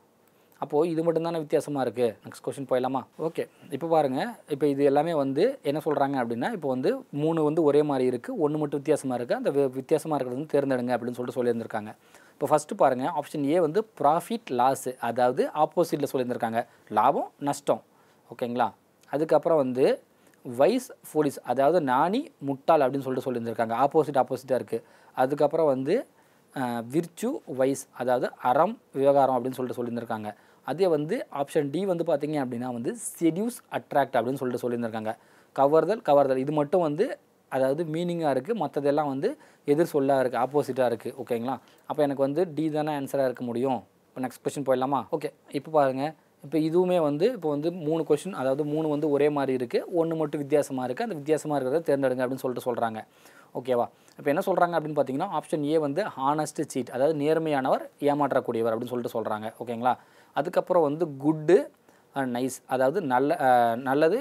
அப்போது இது மட்டும் தானே வித்தியாசமாக இருக்குது. நெக்ஸ்ட் கொஸ்டின் போயிடலாமா? ஓகே, இப்போ பாருங்கள். இப்போ இது எல்லாமே வந்து என்ன சொல்கிறாங்க அப்படின்னா, இப்போ வந்து 3 வந்து ஒரே மாதிரி இருக்குது, 1 மட்டும் வித்தியாசமாக இருக்குது. அந்த வித்தியாசமாக இருக்கிறது வந்து தேர்ந்தெடுங்க அப்படின்னு சொல்லிட்டு சொல்லியிருந்திருக்காங்க. இப்போ ஃபஸ்ட்டு பாருங்கள், ஆப்ஷன் ஏ வந்து ப்ராஃபிட் லாஸு, அதாவது ஆப்போசிட்டில் சொல்லியிருந்திருக்காங்க, லாபம் நஷ்டம். ஓகேங்களா? அதுக்கப்புறம் வந்து வைஸ் ஃபோலிஸ், அதாவது நாணி முட்டாள் அப்படின்னு சொல்லிட்டு சொல்லியிருந்திருக்காங்க. ஆப்போசிட்டாக இருக்குது. அதுக்கப்புறம் வந்து விர்ச்சு வைஸ், அதாவது அறம் விவகாரம் அப்படின்னு சொல்லிட்டு சொல்லியிருந்திருக்காங்க. அதே வந்து ஆப்ஷன் டி வந்து பார்த்திங்க அப்படின்னா வந்து செடியூஸ் அட்ராக்ட் அப்படின்னு சொல்லிட்டு சொல்லியிருந்திருக்காங்க. கவர்தல் இது மட்டும் வந்து அதாவது மீனிங்காக இருக்குது, மற்றதெல்லாம் வந்து எதிர் சொல்லாக இருக்குது, ஆப்போசிட்டாக இருக்குது. ஓகேங்களா? அப்போ எனக்கு வந்து டி தானே ஆன்சராக இருக்க முடியும். இப்போ நெக்ஸ்ட் கொஸ்டின் போயிடலாமா? ஓகே, இப்போ பாருங்கள். இப்போ இதுவுமே வந்து இப்போ வந்து 3 கொஸ்டின், அதாவது 3 வந்து ஒரே மாதிரி இருக்குது, 1 மட்டும் வித்தியாசமாக இருக்குது. அந்த வித்தியாசமாக இருக்கிறத தேர்ந்தெடுங்க அப்படின்னு சொல்லிட்டு சொல்கிறாங்க. ஓகேவா? இப்போ என்ன சொல்கிறாங்க அப்படின்னு பார்த்தீங்கன்னா, ஆப்ஷன் ஏ வந்து ஹானஸ்ட் சீட், அதாவது நேர்மையானவர் ஏமாற்றக்கூடியவர் அப்படின்னு சொல்லிட்டு சொல்கிறாங்க. ஓகேங்களா? அதுக்கப்புறம் வந்து குட்டு நைஸ், அதாவது நல்லது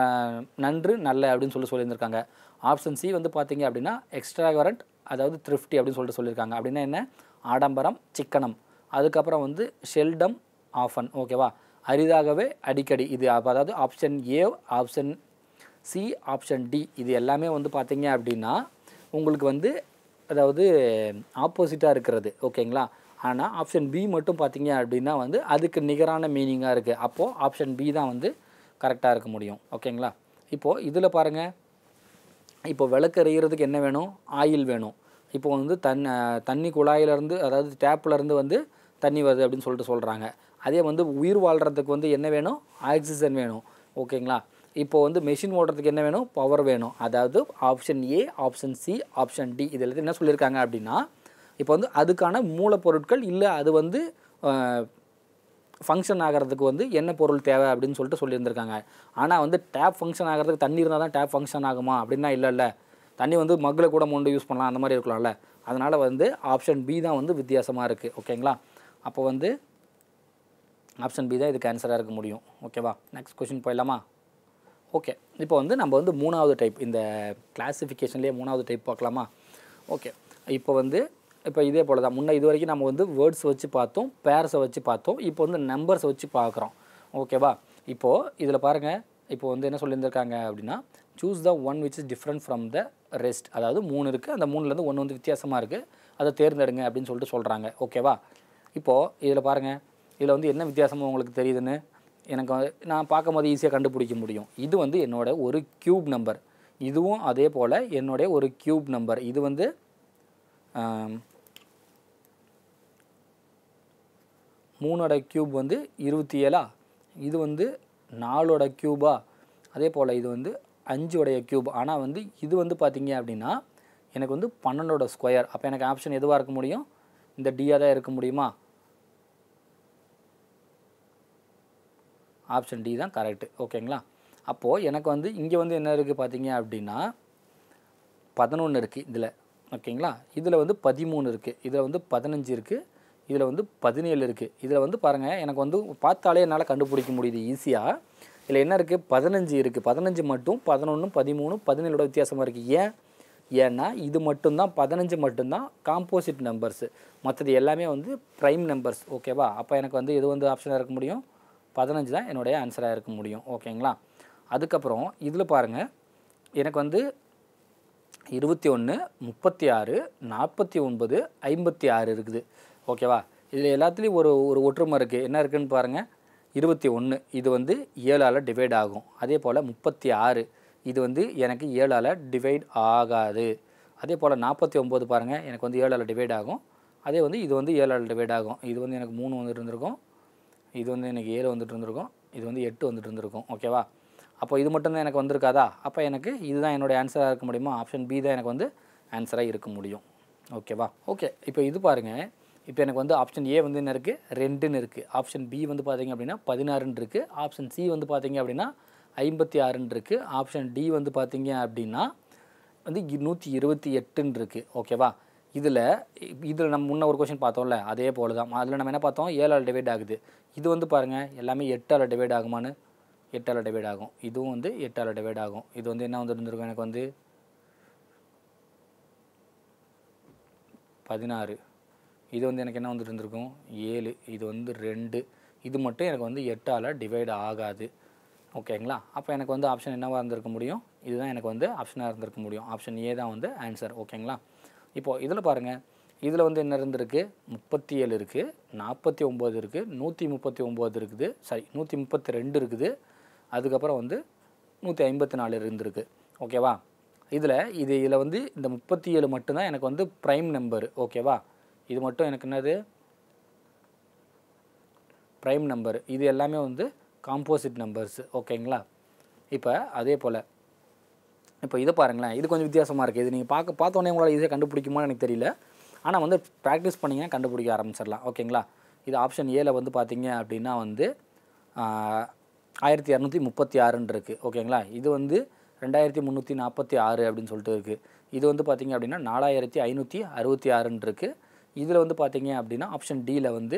நன்று நல்ல அப்படின்னு சொல்லியிருந்திருக்காங்க. ஆப்ஷன் சி வந்து பார்த்தீங்க அப்படின்னா எக்ஸ்ட்ராவரண்ட், அதாவது த்ரிஃப்டி அப்படின்னு சொல்லிட்டு சொல்லியிருக்காங்க. அப்படின்னா என்ன? ஆடம்பரம், சிக்கனம். அதுக்கப்புறம் வந்து ஷெல்டம் ஆஃபன். ஓகேவா? அரிதாகவே, அடிக்கடி. இது அதாவது option A, option C, option D இது எல்லாமே வந்து பார்த்தீங்க அப்படின்னா உங்களுக்கு வந்து அதாவது ஆப்போசிட்டாக இருக்கிறது. ஓகேங்களா? ஆனால் ஆப்ஷன் பி மட்டும் பார்த்தீங்க அப்படின்னா வந்து அதுக்கு நிகரான மீனிங்காக இருக்குது. அப்போது ஆப்ஷன் பி தான் வந்து கரெக்டாக இருக்க முடியும். ஓகேங்களா? இப்போது இதில் பாருங்கள், இப்போ விளக்கு எறிகிறதுக்கு என்ன வேணும்? ஆயில் வேணும். இப்போ வந்து தண்ணி குழாயிலேருந்து, அதாவது டேப்லேருந்து வந்து தண்ணி வருது அப்படின்னு சொல்லிட்டு சொல்கிறாங்க. அதே வந்து உயிர் வாழ்கிறதுக்கு வந்து என்ன வேணும்? ஆக்சிஜன் வேணும். ஓகேங்களா? இப்போ வந்து மெஷின் ஓட்டுறதுக்கு என்ன வேணும்? பவர் வேணும். அதாவது option A, option C, option D இதில் என்ன சொல்லியிருக்காங்க அப்படின்னா, இப்போ வந்து அதுக்கான மூலப்பொருட்கள் இல்லை, அது வந்து ஃபங்க்ஷன் ஆகிறதுக்கு வந்து என்ன பொருள் தேவை அப்படின்னு சொல்லிட்டு சொல்லியிருந்திருக்காங்க. ஆனால் வந்து டேப் ஃபங்க்ஷன் ஆகிறதுக்கு தண்ணி இருந்தால் தான் டேப் ஃபங்க்ஷன் ஆகுமா அப்படின்னா இல்லைல்ல. தண்ணி வந்து மக்கில் கூட மொண்டு யூஸ் பண்ணலாம், அந்த மாதிரி இருக்கலாம்ல. அதனால் வந்து ஆப்ஷன் பி தான் வந்து வித்தியாசமாக இருக்குது. ஓகேங்களா? அப்போ வந்து ஆப்ஷன் பி தான் இதுக்கு ஆன்சராக இருக்க முடியும். ஓகேவா? நெக்ஸ்ட் கொஸ்டின் போயிடலாமா? ஓகே, இப்போ வந்து நம்ம வந்து 3வது டைப், இந்த கிளாஸிஃபிகேஷன்லேயே 3வது டைப் பார்க்கலாமா? ஓகே, இப்போ இதே போல் தான் இது வரைக்கும் நம்ம வந்து வேர்ட்ஸ் வச்சு பார்த்தோம், பேர்ஸை வச்சு பார்த்தோம். இப்போ வந்து நம்பர்ஸை வச்சு பார்க்குறோம். ஓகேவா? இப்போது இதில் பாருங்கள், இப்போ வந்து என்ன சொல்லியிருந்திருக்காங்க அப்படின்னா, choose the one which is different from the rest. அதாவது 3 இருக்குது, அந்த 3லேருந்து 1 வந்து வித்தியாசமாக இருக்குது, அதை தேர்ந்தெடுங்க அப்படின்னு சொல்லிட்டு சொல்கிறாங்க. ஓகேவா? இப்போது இதில் பாருங்கள், இதில் வந்து என்ன வித்தியாசமாக உங்களுக்கு தெரியுதுன்னு எனக்கு நான் பார்க்கும்போது ஈஸியாக கண்டுபிடிக்க முடியும். இது வந்து என்னோட ஒரு க்யூப் நம்பர், இதுவும் அதே போல் என்னுடைய ஒரு க்யூப் நம்பர். இது வந்து 3ஓட க்யூப் வந்து 27, இது வந்து 4ஓட க்யூபா, அதே போல் இது வந்து 5ஓடைய க்யூப். ஆனால் வந்து இது வந்து பார்த்திங்க அப்படின்னா எனக்கு வந்து 12ஓட ஸ்கொயர். அப்போ எனக்கு ஆப்ஷன் எதுவாக இருக்க முடியும்? இந்த டியாக தான் இருக்க முடியுமா? ஆப்ஷன் டி தான் கரெக்டு. ஓகேங்களா? அப்போது எனக்கு வந்து இங்கே வந்து என்ன இருக்குது பார்த்தீங்க அப்படின்னா 11 இருக்குது இதில். ஓகேங்களா? இதில் வந்து 13 இருக்குது, இதில் வந்து 15 இருக்குது, இதில் வந்து 17 இருக்குது. இதில் வந்து பாருங்கள், எனக்கு வந்து பார்த்தாலே என்னால் கண்டுபிடிக்க முடியுது ஈஸியாக. இதில் என்ன இருக்குது? 15 இருக்குது. 15 மட்டும் 11, 13, 17ஓட வித்தியாசமாக இருக்குது. ஏன்னா இது மட்டும்தான் 15 மட்டும்தான் காம்போசிட் நம்பர்ஸு, மற்றது எல்லாமே வந்து ப்ரைம் நம்பர்ஸ். ஓகேவா? அப்போ எனக்கு வந்து எது வந்து ஆப்ஷனாக இருக்க முடியும்? 15 தான் என்னுடைய ஆன்சராக இருக்க முடியும். ஓகேங்களா? அதுக்கப்புறம் இதில் பாருங்கள், எனக்கு வந்து 21, 36, 49, 56 இருக்குது. ஓகேவா? இதில் எல்லாத்துலேயும் ஒரு ஒற்றுமை இருக்குது. என்ன இருக்குதுன்னு பாருங்கள். 21 இது வந்து 7ஆல் டிவைட் ஆகும். அதே போல் 36 இது வந்து எனக்கு 7ஆல் டிவைட் ஆகாது. அதே போல் 49 பாருங்கள், எனக்கு வந்து 7ஆல் டிவைட் ஆகும். அதே வந்து இது வந்து 7ஆல் டிவைட் ஆகும். இது வந்து எனக்கு 3 வந்துட்டு இருந்திருக்கும், இது வந்து எனக்கு 7 வந்துட்டு இருந்திருக்கும், இது வந்து 8 வந்துட்டு இருந்திருக்கும். ஓகேவா? அப்போ இது மட்டும்தான் எனக்கு வந்திருக்காதா? அப்போ எனக்கு இதுதான் என்னுடைய ஆன்சராக இருக்க முடியுமா? ஆப்ஷன் பி தான் எனக்கு வந்து ஆன்சராக இருக்க முடியும். ஓகேவா? ஓகே, இப்போ இது பாருங்கள். இப்போ எனக்கு வந்து ஆப்ஷன் ஏ வந்து என்ன இருக்குது? 2ன்னு இருக்குது. ஆப்ஷன் பி வந்து பார்த்திங்க அப்படின்னா 16ன்னு இருக்குது. ஆப்ஷன் சி வந்து பார்த்திங்க அப்படின்னா 56ன்னு இருக்குது. ஆப்ஷன் டி வந்து பார்த்திங்க அப்படின்னா வந்து 128ன்னு இருக்குது. ஓகேவா? இதில் நம்ம முன்ன ஒரு கொஷின் பார்த்தோம்ல, அதே போல் தான். அதில் நம்ம என்ன பார்த்தோம், 7ஆல் டிவைட் ஆகுது. இது வந்து பாருங்கள் எல்லாமே 8ஆல் டிவைட் ஆகுமான்னு, 8ஆல் டிவைட் ஆகும். இதுவும் வந்து 8ஆல் டிவைட் ஆகும். இது வந்து என்ன வந்து இருந்திருக்கும், எனக்கு வந்து 16. இது வந்து எனக்கு என்ன வந்துட்டு இருந்திருக்கும் 7. இது வந்து 2. இது மட்டும் எனக்கு வந்து 8ஆல் டிவைட் ஆகாது. ஓகேங்களா? அப்போ எனக்கு வந்து ஆப்ஷன் என்னவாக இருந்திருக்க முடியும், இதுதான் எனக்கு வந்து ஆப்ஷனாக இருந்திருக்க முடியும். ஆப்ஷன் ஏ தான் வந்து ஆன்சர். ஓகேங்களா? இப்போது இதில் பாருங்கள், இதில் வந்து என்ன இருந்திருக்கு, 37 இருக்குது, 49 இருக்குது, 139 இருக்குது, சாரி 132 இருக்குது, அதுக்கப்புறம் வந்து 154 இருந்திருக்கு. ஓகேவா? இதில் வந்து இந்த 37 மட்டும்தான் எனக்கு வந்து ப்ரைம் நம்பர். ஓகேவா? இது மட்டும் எனக்கு என்னது ப்ரைம் நம்பர். இது எல்லாமே வந்து காம்போசிட் நம்பர்ஸ். ஓகேங்களா? இப்போ அதே போல் இப்போ இதை பாருங்களேன், இது கொஞ்சம் வித்தியாசமாக இருக்குது. இது நீங்கள் பார்த்தோன்னே உங்களால் ஈஸியாக கண்டுபிடிக்குமான்னு எனக்கு தெரியல. ஆனால் வந்து ப்ராக்டிஸ் பண்ணிங்கன்னா கண்டுபிடிக்க ஆரம்பிச்சிடலாம். ஓகேங்களா? இது ஆப்ஷன் ஏல வந்து பார்த்தீங்க அப்படின்னா வந்து 1236 இருக்குது. ஓகேங்களா? இது வந்து 2346 அப்படின்னு சொல்லிட்டு இருக்குது. இது வந்து பார்த்தீங்க அப்படின்னா 4566 இருக்குது. இதில் வந்து பார்த்தீங்க அப்படின்னா ஆப்ஷன் டியில் வந்து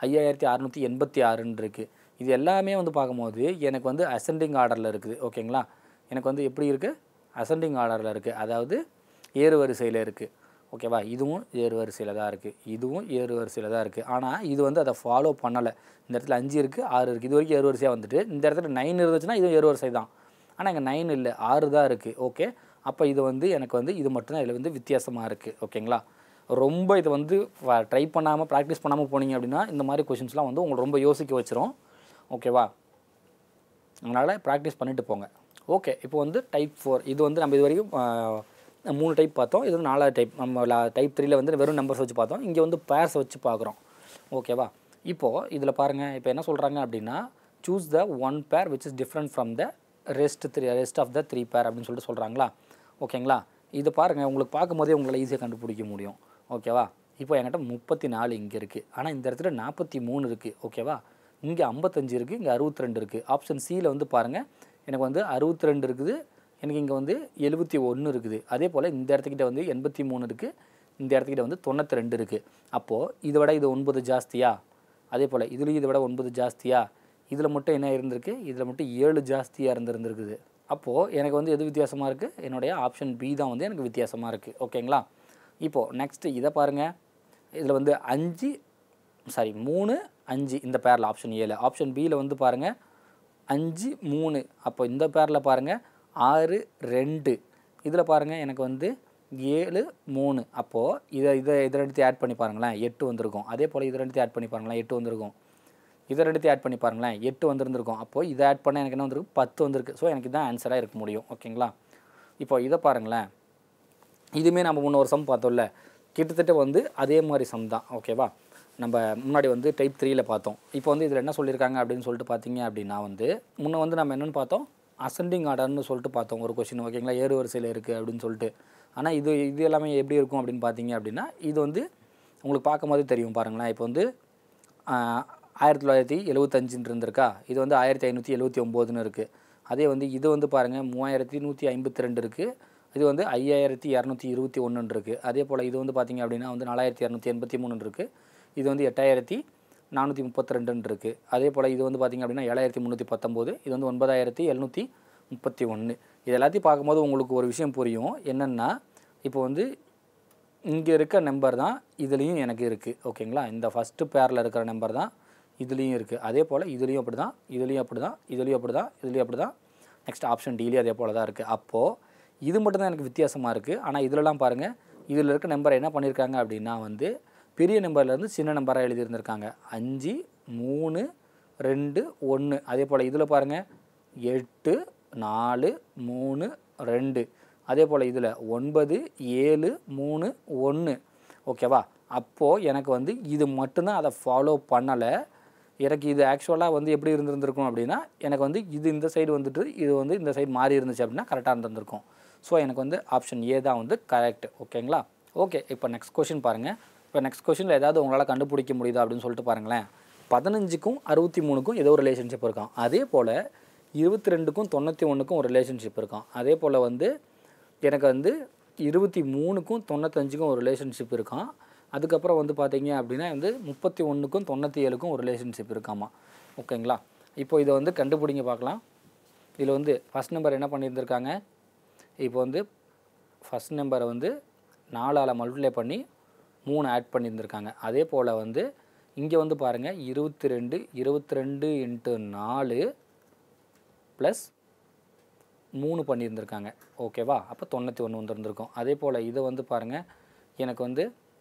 5686 இருக்குது. இது எல்லாமே வந்து பார்க்கும்போது எனக்கு வந்து அசெண்டிங் ஆர்டரில் இருக்குது. ஓகேங்களா? எனக்கு வந்து எப்படி இருக்குது, அசெண்டிங் ஆர்டரில் இருக்குது, அதாவது ஏறு வரிசையில் இருக்குது. ஓகேவா? இதுவும் ஏறு வரிசையில் தான் இருக்குது, இதுவும் ஏறு வரிசையில் தான் இருக்குது. ஆனால் இது வந்து அதை ஃபாலோ பண்ணலை. இந்த இடத்துல 5 இருக்குது, 6 இருக்குது, இது வரைக்கும் ஏறு வரிசையாக வந்துட்டு இந்த இடத்துல 9 இருந்துச்சுன்னா இதுவும் ஏறு வரிசை தான். ஆனால் இங்கே 9 இல்லை, 6 தான் இருக்குது. ஓகே, அப்போ இது வந்து எனக்கு வந்து இது மட்டும்தான் இதில் வந்து வித்தியாசமாக இருக்குது. ஓகேங்களா? ரொம்ப இதை வந்து ட்ரை பண்ணாமல் ப்ராக்டிஸ் பண்ணாமல் போனீங்க அப்படின்னா இந்த மாதிரி கொஷின்ஸ்லாம் வந்து உங்களை ரொம்ப யோசிக்க வச்சிரும். ஓகேவா? அதனால் ப்ராக்டிஸ் பண்ணிட்டு போங்க. ஓகே, இப்போ வந்து டைப் 4 இது வந்து நம்ம இது வரைக்கும் 3 டைப் பார்த்தோம். இது வந்து 4வது டைப். நம்ம டைப் 3ல வந்து வெறும் நம்பர்ஸ் வச்சு பார்த்தோம். இங்கே வந்து பேர்ஸ் வச்சு பார்க்குறோம். ஓகேவா? இப்போது இதில் பாருங்கள், இப்போ என்ன சொல்கிறாங்க அப்படின்னா choose the one pair which is different from the rest of the 3 pair அப்படின்னு சொல்லிட்டு சொல்கிறாங்களா? ஓகேங்களா? இதை பாருங்கள், உங்களுக்கு பார்க்கும்போதே உங்களால் ஈஸியாக கண்டுபிடிக்க முடியும். ஓகேவா? இப்போ என்கிட்ட 34 இங்கே இருக்குது, ஆனால் இந்த இடத்துல 43 இருக்குது. ஓகேவா? இங்கே 55 இருக்குது, இங்கே 62 இருக்குது. ஆப்ஷன் சியில் வந்து பாருங்கள், எனக்கு வந்து 62 இருக்குது, எனக்கு இங்கே வந்து 71 இருக்குது. அதே போல் இந்த இடத்துக்கிட்ட வந்து 83 இருக்குது, இந்த இடத்துக்கிட்ட வந்து 92 இருக்குது. அப்போது இதை விட இது 9 ஜாஸ்தியா? அதே போல் இதுலேயும் இதை விட 9 ஜாஸ்தியா? இதில் மட்டும் என்ன இருந்திருக்கு, இதில் மட்டும் 7 ஜாஸ்தியாக இருந்திருக்குது. அப்போது எனக்கு வந்து எது வித்தியாசமாக இருக்குது, என்னுடைய ஆப்ஷன் பி தான் வந்து எனக்கு வித்தியாசமாக இருக்குது. ஓகேங்களா? இப்போது நெக்ஸ்ட்டு இதை பாருங்கள், இதில் வந்து 3 5 இந்த பேரில் ஆப்ஷன் ஏல. ஆப்ஷன் பியில் வந்து பாருங்கள் 5 3. அப்போ இந்த பேரில் பாருங்கள் 6 2. இதில் பாருங்கள் எனக்கு வந்து 7 3. அப்போது இதை ரெண்டுத்தையும் ஆட் பண்ணி பாருங்களேன், 8 வந்திருக்கும். அதே போல் இதை ரெண்டுத்தையும் ஆட் பண்ணி பாருங்களேன், 8 வந்திருக்கும். இதை ரெண்டுத்தையும் ஆட் பண்ணி பாருங்களேன், 8 வந்துருந்துருக்கும். அப்போது இதை ஆட் பண்ணால் எனக்கு என்ன வந்திருக்கு, 10 வந்திருக்கு. ஸோ எனக்கு இதான் ஆன்சராக இருக்க முடியும். ஓகேங்களா? இப்போ இதை பாருங்களேன், இதுவுமே நம்ம முன்ன ஒரு சம் பார்த்தோம்ல, கிட்டத்தட்ட வந்து அதே மாதிரி சம் தான். ஓகேவா? நம்ம முன்னாடி வந்து டைப் 3ல பார்த்தோம். இப்போ வந்து இதில் என்ன சொல்லியிருக்காங்க அப்படின்னு சொல்லிட்டு பார்த்தீங்க அப்படின்னா வந்து முன்ன வந்து நம்ம என்னென்னு பார்த்தோம், அசெண்டிங் ஆர்டர்னு சொல்லிட்டு பார்த்தோம் ஒரு கொஷின். ஓகேங்களா? ஏறு வரிசையில் இருக்குது அப்படின்னு சொல்லிட்டு. ஆனால் இது எல்லாமே எப்படி இருக்கும் அப்படின்னு பார்த்தீங்க அப்படின்னா இது வந்து உங்களுக்கு பார்க்கும்போது தெரியும் பாருங்களேன். இப்போ வந்து 1975 இருந்திருக்கா, இது வந்து 1579 இருக்குது. அதே வந்து இது வந்து பாருங்கள் 3152 இருக்குது, இது வந்து 5221 இருக்குது. அதே போல் இது வந்து பார்த்திங்க அப்படின்னா வந்து 4283 இருக்குது, இது வந்து 8432 இருக்குது. அதே போல் இது வந்து பார்த்திங்க அப்படின்னா 7319, இது வந்து 9731. இது எல்லாத்தையும் பார்க்கும்போது உங்களுக்கு ஒரு விஷயம் புரியும் என்னென்னா, இப்போ வந்து இங்கே இருக்க நம்பர் தான் இதுலேயும் எனக்கு இருக்குது. ஓகேங்களா? இந்த ஃபஸ்ட்டு பேரில் இருக்கிற நம்பர் தான் இதுலேயும் இருக்குது. அதே போல் இதுலேயும் அப்படி தான், இதுலேயும் அப்படி தான், இதுலேயும் அப்படி தான், இதுலேயும் அப்படி தான். நெக்ஸ்ட் ஆப்ஷன் டிலேயும் அதே போல் தான் இருக்குது. அப்போது இது மட்டும் தான் எனக்கு வித்தியாசமாக இருக்குது. ஆனால் இதிலலாம் பாருங்கள், இதில் இருக்க நம்பர் என்ன பண்ணியிருக்காங்க அப்படின்னா வந்து பெரிய நம்பர்லேருந்து சின்ன நம்பராக எழுதியிருந்திருக்காங்க. 5 3 2 1. அதே போல் இதில் பாருங்கள் 8 4 3 2. அதே போல் இதில் 9 7 3 1. ஓகேவா? அப்போது எனக்கு வந்து இது மட்டும்தான் அதை ஃபாலோ பண்ணலை. எனக்கு இது ஆக்சுவலாக வந்து எப்படி இருந்திருக்கும் அப்படின்னா, எனக்கு வந்து இது இந்த சைடு வந்துட்டு இது வந்து இந்த சைடு மாறி இருந்துச்சு அப்படின்னா கரெக்டாக இருந்திருக்கும். ஸோ எனக்கு வந்து ஆப்ஷன் ஏ தான் வந்து கரெக்ட். ஓகேங்களா? ஓகே, இப்போ நெக்ஸ்ட் கொஷின் பாருங்கள். இப்போ நெக்ஸ்ட் கொஷினில் ஏதாவது உங்களால் கண்டுபிடிக்க முடியுதா அப்படின்னு சொல்லிட்டு பாருங்களேன். 15க்கும் 63க்கும் ஏதோ ஒரு ரிலேஷன்ஷிப் இருக்கான். அதே போல் 22க்கும் 91க்கும் ஒரு ரிலேஷன்ஷிப் இருக்கான். அதே போல் வந்து எனக்கு வந்து 23க்கும் 95க்கும் ஒரு ரிலேஷன்ஷிப் இருக்கான். அதுக்கப்புறம் வந்து பார்த்தீங்க அப்படின்னா வந்து 31க்கும் 97க்கும் ஒரு ரிலேஷன்ஷிப் இருக்காமா. ஓகேங்களா? இப்போ இதை வந்து கண்டுபிடிங்க பார்க்கலாம். இதில் வந்து ஃபஸ்ட் நம்பர் என்ன பண்ணியிருந்திருக்காங்க, இப்போ வந்து ஃபஸ்ட் நம்பரை வந்து 4ஆல் மல்டிப்ளை பண்ணி 3 ஆட் பண்ணியிருந்திருக்காங்க. அதே போல் வந்து இங்கே வந்து பாருங்கள் 22 22 × 4 ப்ளஸ் 3 பண்ணியிருந்திருக்காங்க. ஓகேவா? அப்போ 91 வந்துருந்துருக்கும். அதே போல் இதை வந்து பாருங்கள், எனக்கு வந்து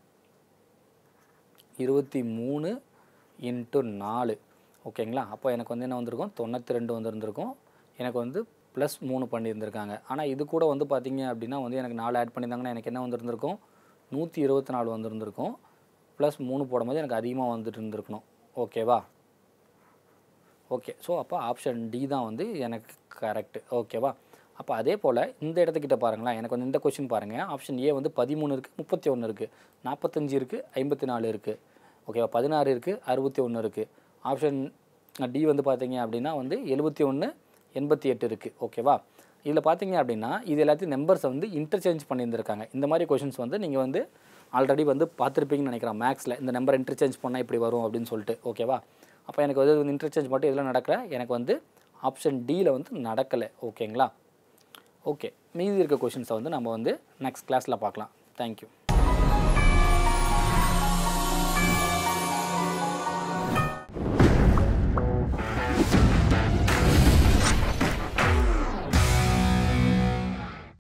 23 × 4 ஓகேங்களா? அப்போ எனக்கு வந்து என்ன வந்திருக்கும், 92 வந்துருந்துருக்கும். எனக்கு வந்து ப்ளஸ் 3 பண்ணியிருந்திருக்காங்க. ஆனால் இது கூட வந்து பார்த்திங்க அப்படின்னா வந்து எனக்கு 4 ஆட் பண்ணியிருந்தாங்கன்னா எனக்கு என்ன வந்துருந்துருக்கும், 124 வந்துருந்துருக்கும். ப்ளஸ் 3 போடும்போது எனக்கு அதிகமாக வந்துட்டு இருந்திருக்கணும். ஓகேவா? ஓகே. ஸோ அப்போ ஆப்ஷன் டி தான் வந்து எனக்கு கரெக்டு. ஓகேவா? அப்போ அதே போல் இந்த இடத்துக்கிட்ட பாருங்களேன், எனக்கு வந்து இந்த கொஸ்டின் பாருங்கள். ஆப்ஷன் ஏ வந்து 13 இருக்குது, 31 இருக்குது, 45 இருக்குது, 54 இருக்குது. ஓகேவா? 16 இருக்குது, 61 இருக்குது. ஆப்ஷன் டி வந்து பார்த்தீங்க அப்படின்னா வந்து 71, 88 இருக்குது. ஓகேவா? இதில் பார்த்தீங்க அப்படின்னா இது எல்லாத்தையும் நம்பர்ஸை வந்து இன்டர்சேஞ்ச் பண்ணியிருந்திருக்காங்க. இந்த மாதிரி கொஷின்ஸ் வந்து நீங்கள் வந்து ஆல்ரெடி வந்து பார்த்துருப்பீங்கன்னு நினைக்கிறேன். மேக்ஸில் இந்த நம்பர் இன்டர்சேஞ்ச் பண்ணால் இப்படி வரும் அப்படின்னு சொல்லிட்டு. ஓகேவா? அப்போ எனக்கு வந்து இன்டர்சேஞ்ச் மட்டும் இதெல்லாம் நடக்கலை. எனக்கு வந்து ஆப்ஷன் டியில் வந்து நடக்கலை. ஓகேங்களா? ஓகே. மீதி இருக்க கொஷின்ஸை வந்து நம்ம வந்து நெக்ஸ்ட் கிளாஸில் பார்க்கலாம். தேங்க்யூ.